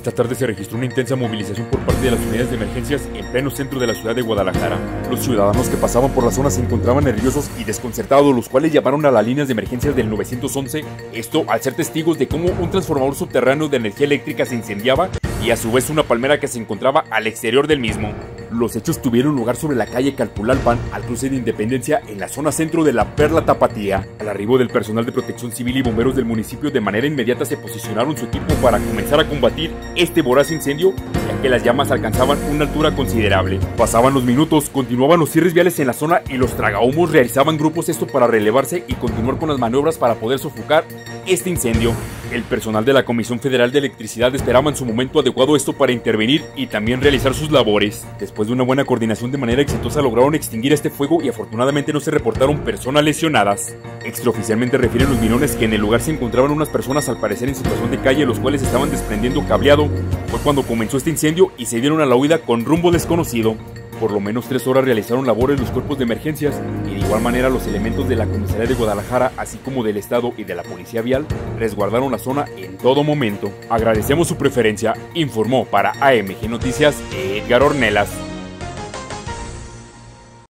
Esta tarde se registró una intensa movilización por parte de las unidades de emergencias en pleno centro de la ciudad de Guadalajara. Los ciudadanos que pasaban por la zona se encontraban nerviosos y desconcertados, los cuales llamaron a las líneas de emergencias del 911, esto al ser testigos de cómo un transformador subterráneo de energía eléctrica se incendiaba y a su vez una palmera que se encontraba al exterior del mismo. Los hechos tuvieron lugar sobre la calle Calpulalpan, al cruce de Independencia, en la zona centro de la Perla Tapatía. Al arribo del personal de protección civil y bomberos del municipio, de manera inmediata se posicionaron su equipo para comenzar a combatir este voraz incendio, ya que las llamas alcanzaban una altura considerable. Pasaban los minutos, continuaban los cierres viales en la zona y los tragahumos realizaban grupos esto para relevarse y continuar con las maniobras para poder sofocar este incendio. El personal de la Comisión Federal de Electricidad esperaba en su momento adecuado esto para intervenir y también realizar sus labores. Después de una buena coordinación de manera exitosa lograron extinguir este fuego y afortunadamente no se reportaron personas lesionadas. Extraoficialmente refieren los mirones que en el lugar se encontraban unas personas al parecer en situación de calle, los cuales estaban desprendiendo cableado. Fue cuando comenzó este incendio y se dieron a la huida con rumbo desconocido. Por lo menos 3 horas realizaron labores los cuerpos de emergencias y de igual manera los elementos de la Comisaría de Guadalajara, así como del Estado y de la Policía Vial, resguardaron la zona en todo momento. Agradecemos su preferencia, informó para AMG Noticias Edgar Ornelas.